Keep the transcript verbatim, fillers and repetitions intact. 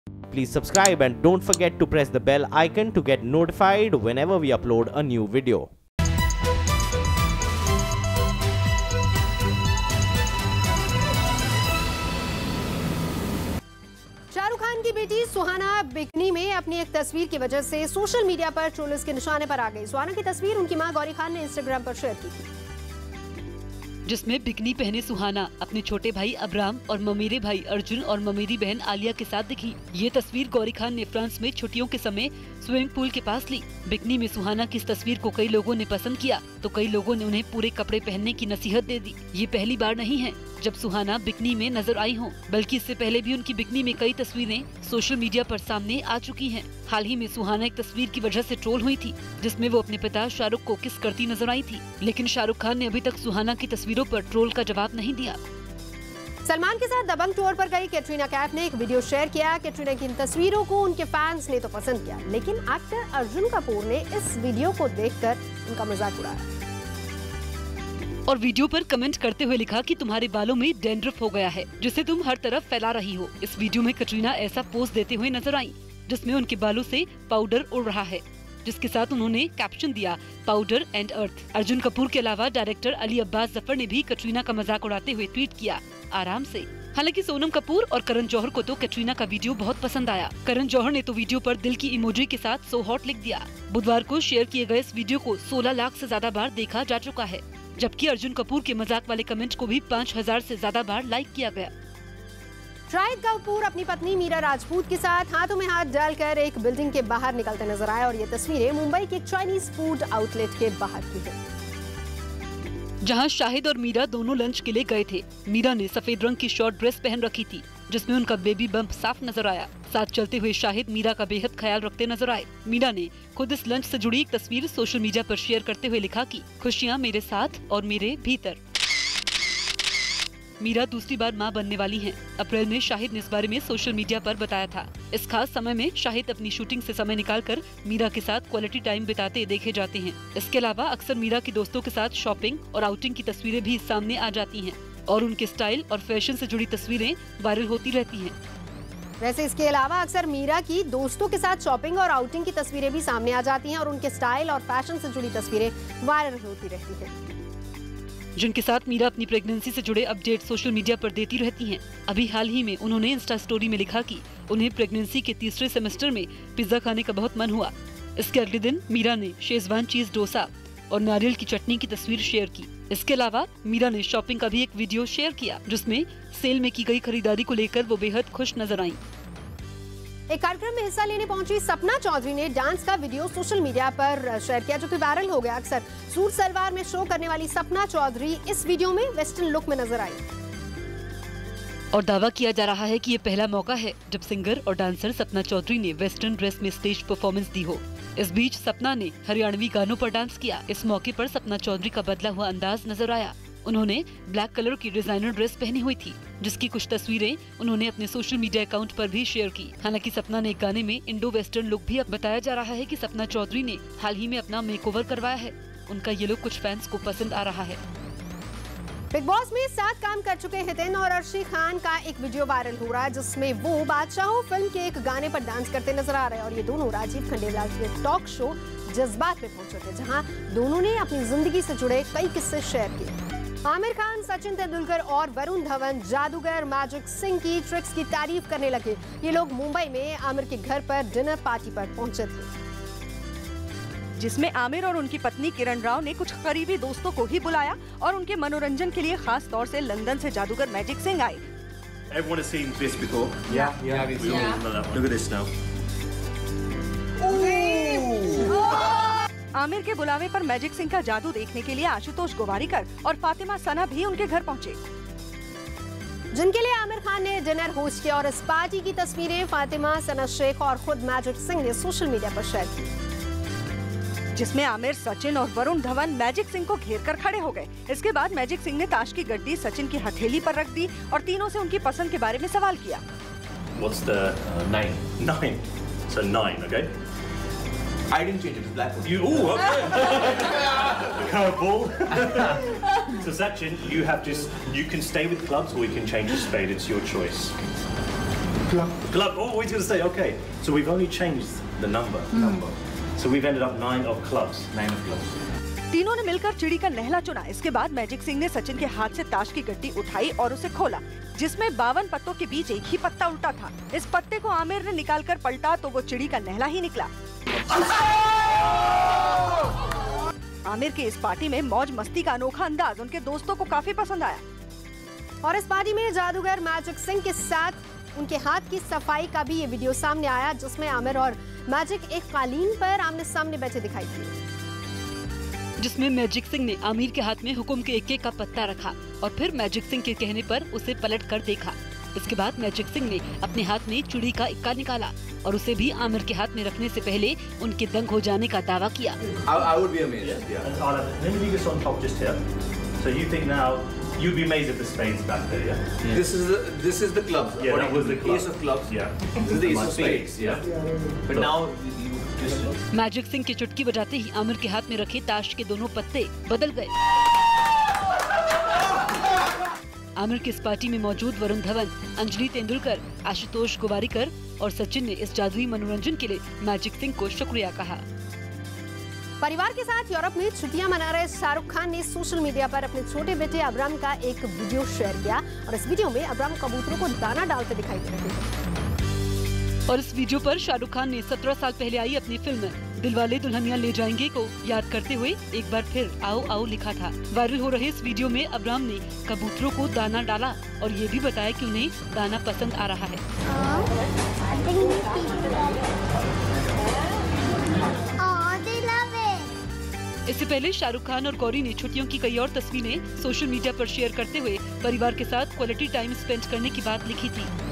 Please subscribe and don't forget to press the bell icon to get notified whenever we upload a new video. Shahrukh Khan की बेटी सुहाना bikini में अपनी एक तस्वीर की वजह से सोशल मीडिया पर ट्रोलर्स के निशाने पर आ गई। सुहाना की तस्वीर उनकी मां गौरी खान ने इंस्टाग्राम पर शेयर की थी, जिसमें बिकनी पहने सुहाना अपने छोटे भाई अब्राम और ममेरे भाई अर्जुन और ममेरी बहन आलिया के साथ दिखी। ये तस्वीर गौरी खान ने फ्रांस में छुट्टियों के समय स्विमिंग पूल के पास ली। बिकनी में सुहाना की इस तस्वीर को कई लोगों ने पसंद किया तो कई लोगों ने उन्हें पूरे कपड़े पहनने की नसीहत दे दी। ये पहली बार नहीं है जब सुहाना बिकनी में नजर आई हों, बल्कि इससे पहले भी उनकी बिकनी में कई तस्वीरें सोशल मीडिया पर सामने आ चुकी हैं। हाल ही में सुहाना एक तस्वीर की वजह से ट्रोल हुई थी, जिसमें वो अपने पिता शाहरुख को किस करती नजर आई थी, लेकिन शाहरुख खान ने अभी तक सुहाना की तस्वीरों पर ट्रोल का जवाब नहीं दिया। सलमान के साथ दबंग टूर पर गई कैटरीना कैफ ने एक वीडियो शेयर किया। कैटरीना की इन तस्वीरों को उनके फैंस ने तो पसंद किया, लेकिन एक्टर अर्जुन कपूर ने इस वीडियो को देखकर उनका मजाक उड़ाया और वीडियो पर कमेंट करते हुए लिखा कि तुम्हारे बालों में डैंड्रफ हो गया है, जिसे तुम हर तरफ फैला रही हो। इस वीडियो में कैटरीना ऐसा पोज देते हुए नजर आई, जिसमें उनके बालों से पाउडर उड़ रहा है, जिसके साथ उन्होंने कैप्शन दिया powder and earth. Arjun Kapoor के अलावा डायरेक्टर अली अब्बास जफर ने भी कैटरीना का मजाक उड़ाते हुए ट्वीट किया, आराम से। हालांकि सोनम कपूर और करण जौहर को तो कैटरीना का वीडियो बहुत पसंद आया। करण जौहर ने तो वीडियो पर दिल की इमोजी के साथ सो हॉट लिख दिया। बुधवार को शेयर किए गए इस वीडियो को सोलह लाख से ज्यादा बार देखा जा चुका है, जबकि अर्जुन कपूर के मजाक वाले कमेंट को भी पाँच हजार से ज्यादा बार लाइक किया गया। शाहिद कपूर अपनी पत्नी मीरा राजपूत के साथ हाथों में हाथ डालकर एक बिल्डिंग के बाहर निकलते नजर आए और ये तस्वीरें मुंबई के एक चाइनीज फूड आउटलेट के बाहर की है, जहां शाहिद और मीरा दोनों लंच के लिए गए थे। मीरा ने सफेद रंग की शॉर्ट ड्रेस पहन रखी थी, जिसमें उनका बेबी बम्प साफ नजर आया। साथ चलते हुए शाहिद मीरा का बेहद ख्याल रखते नजर आए। मीरा ने खुद इस लंच से जुड़ी एक तस्वीर सोशल मीडिया पर शेयर करते हुए लिखा कि खुशियां मेरे साथ और मेरे भीतर। मीरा दूसरी बार मां बनने वाली हैं। अप्रैल में शाहिद ने इस बारे में सोशल मीडिया पर बताया था। इस खास समय में शाहिद अपनी शूटिंग से समय निकालकर मीरा के साथ क्वालिटी टाइम बिताते देखे जाते हैं। इसके अलावा अक्सर मीरा के दोस्तों के साथ शॉपिंग और आउटिंग की तस्वीरें भी सामने आ जाती हैं और उनके स्टाइल और फैशन से जुड़ी तस्वीरें वायरल होती रहती हैं। वैसे इसके अलावा अक्सर मीरा की दोस्तों के साथ शॉपिंग और आउटिंग की तस्वीरें भी सामने आ जाती हैं और उनके स्टाइल और फैशन से जुड़ी तस्वीरें वायरल होती रहती हैं, जिनके साथ मीरा अपनी प्रेगनेंसी से जुड़े अपडेट सोशल मीडिया पर देती रहती हैं। अभी हाल ही में उन्होंने इंस्टा स्टोरी में लिखा कि उन्हें प्रेगनेंसी के तीसरे सेमेस्टर में पिज्जा खाने का बहुत मन हुआ। इसके अगले दिन मीरा ने शेजवान चीज डोसा और नारियल की चटनी की तस्वीर शेयर की। इसके अलावा मीरा ने शॉपिंग का भी एक वीडियो शेयर किया, जिसमें सेल में की गई खरीदारी को लेकर वो बेहद खुश नजर आईं। एक कार्यक्रम में हिस्सा लेने पहुंची सपना चौधरी ने डांस का वीडियो सोशल मीडिया पर शेयर किया, जो कि वायरल हो गया। अक्सर सूट सलवार में शो करने वाली सपना चौधरी इस वीडियो में वेस्टर्न लुक में नजर आई और दावा किया जा रहा है कि ये पहला मौका है जब सिंगर और डांसर सपना चौधरी ने वेस्टर्न ड्रेस में स्टेज परफॉर्मेंस दी हो। इस बीच सपना ने हरियाणवी गानों पर डांस किया। इस मौके पर सपना चौधरी का बदला हुआ अंदाज नजर आया। उन्होंने ब्लैक कलर की डिजाइनर ड्रेस पहनी हुई थी, जिसकी कुछ तस्वीरें उन्होंने अपने सोशल मीडिया अकाउंट पर भी शेयर की। हालांकि सपना ने एक गाने में इंडो वेस्टर्न लुक भी बताया जा रहा है कि सपना चौधरी ने हाल ही में अपना मेकओवर करवाया है। उनका ये लुक कुछ फैंस को पसंद आ रहा है। बिग बॉस में साथ काम कर चुके हितेन और अर्शी खान का एक वीडियो वायरल हो रहा है, जिसमें वो बादशाहों फिल्म के एक गाने पर डांस करते नजर आ रहे हैं और ये दोनों राजीव खंडेलवाल के टॉक शो जज्बात में पहुंचे थे, जहां दोनों ने अपनी जिंदगी से जुड़े कई किस्से शेयर किए। आमिर खान, सचिन तेंदुलकर और वरुण धवन जादूगर मैजिक सिंह की ट्रिक्स की तारीफ करने लगे। ये लोग मुंबई में आमिर के घर पर डिनर पार्टी पर पहुंचे थे, जिसमें आमिर और उनकी पत्नी किरण राव ने कुछ करीबी दोस्तों को ही बुलाया और उनके मनोरंजन के लिए खास तौर से लंदन से जादूगर मैजिक सिंह आए। Everyone has seen this before. Yeah, yeah, we've seen it. Look at this now. Aamir के बुलावे पर मैजिक सिंह का जादू देखने के लिए आशुतोष गोवारिकर और फातिमा सना भी उनके घर पहुंचे, जिनके लिए आमिर खान ने डिनर होस्ट किया और इस पार्टी की तस्वीरें फातिमा, सना शेख और खुद मैजिक सिंह ने सोशल मीडिया पर शेयर की, जिसमें आमिर, सचिन और वरुण धवन मैजिक सिंह को घेर कर खड़े हो गए। इसके बाद मैजिक सिंह ने ताश की गड्डी सचिन की हथेली पर रख दी और तीनों से उनकी पसंद के बारे में सवाल किया। What's the uh, nine? Nine. So nine, okay? I didn't change it. It's black. You, ooh, okay. Curveball. So Sachin, you have just, you can stay with clubs or you can change to spade. It's your choice. Club. Club. Oh, we going to say okay. So we've only changed the number. Mm. Number. So we've ended up nine of clubs. Nine of clubs. तीनों ने मिलकर चिड़ी का नहला चुना। इसके बाद magic Singh ने सचिन के हाथ से ताश की गड्डी उठाई और उसे खोला, जिसमें बावन पत्तों के बीच एक ही पत्ता उल्टा था। इस पत्ते को आमिर ने निकालकर पलटा तो वो चिड़ी का नहला ही निकला। आमिर की इस पार्टी में मौज मस्ती का अनोखा अंदाज उनके दोस्तों को काफी पसंद आया। और इस पार्टी में जादूगर मैजिक सिंह के साथ उनके हाथ की सफाई का भी ये वीडियो सामने आया, जिसमें आमिर और मैजिक एक कालीन पर आमने सामने बैठे दिखाई दिए, जिसमें मैजिक सिंह ने आमिर के हाथ में हुक्म के इक्के का पत्ता रखा और फिर मैजिक सिंह के कहने पर उसे पलट कर देखा। इसके बाद मैजिक सिंह ने अपने हाथ में चिड़ी का इक्का निकाला और उसे भी आमिर के हाथ में रखने से पहले उनके दंग हो जाने का दावा किया। I, I would be amazed. Yeah. Yeah. And I'll let me leave this on top just here. So you think now you'd be amazed if the spades back there, yeah? Yeah. This is the this is the clubs. Yeah, that was the club. Ace of clubs. Yeah. This is the ace of spades. Yeah. But now you just. Magic Singh की चुटकी बजाते ही आमिर के हाथ में रखे ताश के दोनों पत्ते बदल गए। आमिर की इस पार्टी में मौजूद वरुण धवन, अंजलि तेंदुलकर, आशुतोष गोवारिकर और सचिन ने इस जादुई मनोरंजन के लिए मैजिक सिंह को शुक्रिया कहा। परिवार के साथ यूरोप में छुट्टियां मना रहे शाहरुख खान ने सोशल मीडिया पर अपने छोटे बेटे अब्राम का एक वीडियो शेयर किया और इस वीडियो में अब्राम कबूतरों को दाना डालते दिखाई दे रहे हैं। और इस वीडियो पर शाहरुख खान ने सत्रह साल पहले आई अपनी फिल्म दिलवाले दुल्हनिया ले जाएंगे को याद करते हुए एक बार फिर आओ आओ लिखा था। वायरल हो रहे इस वीडियो में अब्राम ने कबूतरों को दाना डाला और ये भी बताया कि उन्हें दाना पसंद आ रहा है। इससे पहले शाहरुख खान और गौरी ने छुट्टियों की कई और तस्वीरें सोशल मीडिया पर शेयर करते हुए परिवार के साथ क्वालिटी टाइम स्पेंड करने की बात लिखी थी।